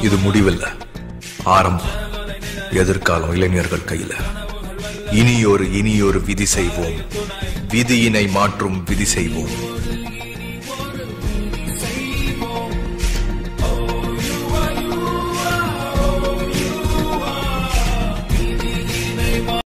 இது முடிவில்ல, ஆரம்பம். எதிர்காலம் இளைஞர்கள் கையில. இனியொரு விதி செய்வோம், விதியினை மாற்றும் விதி செய்வோம்.